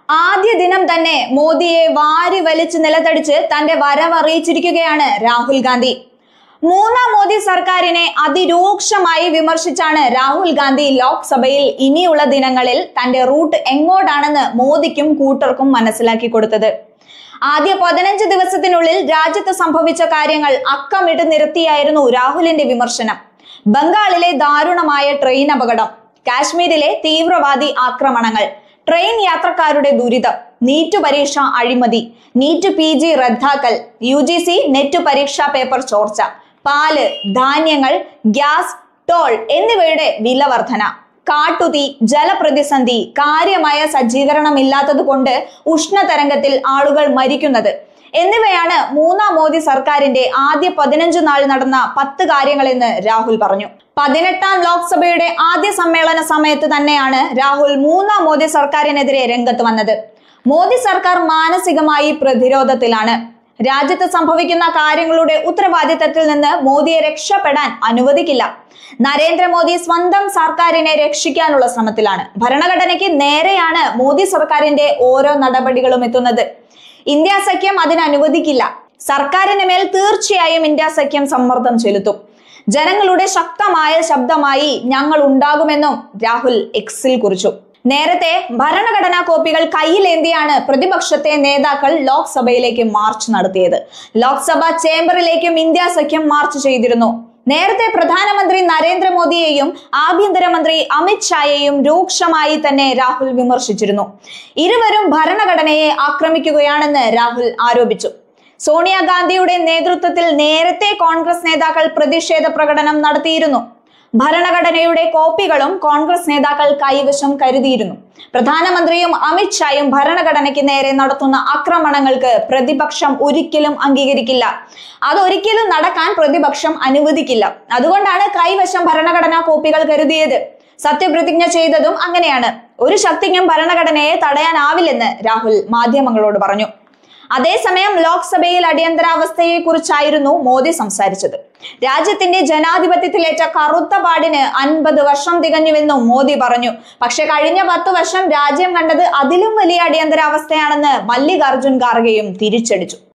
ആദ്യ ദിനം തന്നെ മോദിയെ വാരി വലിച്ച് നിലത്തടിച്ച് തന്റെ വരവറിയിച്ചിരിക്കുകയാണ് രാഹുൽ ഗാന്ധി. മൂന്നാം മോദി സർക്കാരിനെ അതിരൂക്ഷമായി വിമർശിച്ചാണ് രാഹുൽ ഗാന്ധി ലോക്സഭയിൽ ഇനിയുള്ള ദിനങ്ങളിൽ തന്റെ റൂട്ട് എങ്ങോട്ടാണെന്ന് മോദിക്കും കൂട്ടർക്കും മനസ്സിലാക്കി കൊടുത്തത്. ആദ്യ 15 ദിവസത്തിനുള്ളിൽ രാജ്യത്ത് സംഭവിച്ച കാര്യങ്ങൾ അക്കമിട്ട് നിരത്തിയായിരുന്നു രാഹുലിന്റെ വിമർശനം. ബംഗാളിലെ ദാരുണമായ ട്രെയിൻ അപകടം, കാശ്മീരിലെ തീവ്രവാദി ആക്രമണങ്ങൾ, ട്രെയിൻ യാത്രക്കാരുടെ ദുരിതം, നീറ്റ് പരീക്ഷ അഴിമതി, നീറ്റ് PG റദ്ദാക്കൽ, UGC നെറ്റ് പരീക്ഷാ പേപ്പർ ചോർച്ച, പാല്, ധാന്യങ്ങൾ, ഗ്യാസ്, ടോൾ എന്നിവയുടെ വില വർധന, കാട്ടുതീ, ജലപ്രതിസന്ധി, കാര്യമായ സജ്ജീകരണമില്ലാത്തത് കൊണ്ട് ഉഷ്ണതരംഗത്തിൽ ആളുകൾ മരിക്കുന്നത് എന്നിവയാണ് മൂന്നാം മോദി സർക്കാരിന്റെ ആദ്യ 15 നാൾ നടന്ന 10 കാര്യങ്ങളെന്ന് രാഹുൽ പറഞ്ഞു. 18ാം ലോക്സഭയുടെ ആദ്യ സമ്മേളന സമയത്ത് തന്നെയാണ് രാഹുൽ മൂന്നാം മോദി സർക്കാരിനെതിരെ രംഗത്ത് വന്നത്. മോദി സർക്കാർ മാനസികമായി പ്രതിരോധത്തിലാണ്. രാജ്യത്ത് സംഭവിക്കുന്ന കാര്യങ്ങളുടെ ഉത്തരവാദിത്തത്തിൽ നിന്ന് മോദിയെ രക്ഷപ്പെടാൻ അനുവദിക്കില്ല. നരേന്ദ്രമോദി സ്വന്തം സർക്കാരിനെ രക്ഷിക്കാനുള്ള ശ്രമത്തിലാണ്. ഭരണഘടനയ്ക്ക് നേരെയാണ് മോദി സർക്കാരിന്റെ ഓരോ നടപടികളും എത്തുന്നത്. ഇന്ത്യ സഖ്യം അതിന് അനുവദിക്കില്ല. സർക്കാരിന് മേൽ തീർച്ചയായും ഇന്ത്യ സഖ്യം സമ്മർദ്ദം ചെലുത്തും. ജനങ്ങളുടെ ശക്തമായ ശബ്ദമായി ഞങ്ങൾ ഉണ്ടാകുമെന്നും രാഹുൽ എക്സിൽ കുറിച്ചു. നേരത്തെ ഭരണഘടനാ കോപ്പികൾ കയ്യിലേന്തിയാണ് പ്രതിപക്ഷത്തെ നേതാക്കൾ ലോക്സഭയിലേക്ക് മാർച്ച് നടത്തിയത്. ലോക്സഭാ ചേംബറിലേക്കും ഇന്ത്യ സഖ്യം മാർച്ച് ചെയ്തിരുന്നു. നേരത്തെ പ്രധാനമന്ത്രി നരേന്ദ്രമോദിയെയും ആഭ്യന്തരമന്ത്രി അമിത് ഷായെയും രൂക്ഷമായി തന്നെ രാഹുൽ വിമർശിച്ചിരുന്നു. ഇരുവരും ഭരണഘടനയെ ആക്രമിക്കുകയാണെന്ന് രാഹുൽ ആരോപിച്ചു. സോണിയാഗാന്ധിയുടെ നേതൃത്വത്തിൽ നേരത്തെ കോൺഗ്രസ് നേതാക്കൾ പ്രതിഷേധ പ്രകടനം നടത്തിയിരുന്നു. ഭരണഘടനയുടെ കോപ്പികളും കോൺഗ്രസ് നേതാക്കൾ കൈവശം കരുതിയിരുന്നു. പ്രധാനമന്ത്രിയും അമിത് ഷായും ഭരണഘടനയ്ക്ക് നേരെ നടത്തുന്ന ആക്രമണങ്ങൾക്ക് പ്രതിപക്ഷം ഒരിക്കലും അംഗീകരിക്കില്ല. അതൊരിക്കലും നടക്കാൻ പ്രതിപക്ഷം അനുവദിക്കില്ല. അതുകൊണ്ടാണ് കൈവശം ഭരണഘടനാ കോപ്പികൾ കരുതിയത്. സത്യപ്രതിജ്ഞ ചെയ്തതും അങ്ങനെയാണ്. ഒരു ശക്തിക്കും ഭരണഘടനയെ തടയാനാവില്ലെന്ന് രാഹുൽ മാധ്യമങ്ങളോട് പറഞ്ഞു. അതേസമയം ലോക്സഭയിൽ അടിയന്തരാവസ്ഥയെ കുറിച്ചായിരുന്നു മോദി സംസാരിച്ചത്. രാജ്യത്തിന്റെ ജനാധിപത്യത്തിലേറ്റ കറുത്ത പാടിന് 50 വർഷം തികഞ്ഞുവെന്നും മോദി പറഞ്ഞു. പക്ഷെ കഴിഞ്ഞ 10 വർഷം രാജ്യം കണ്ടത് അതിലും വലിയ അടിയന്തരാവസ്ഥയാണെന്ന് മല്ലികാർജുൻ ഖാർഗെയും തിരിച്ചടിച്ചു.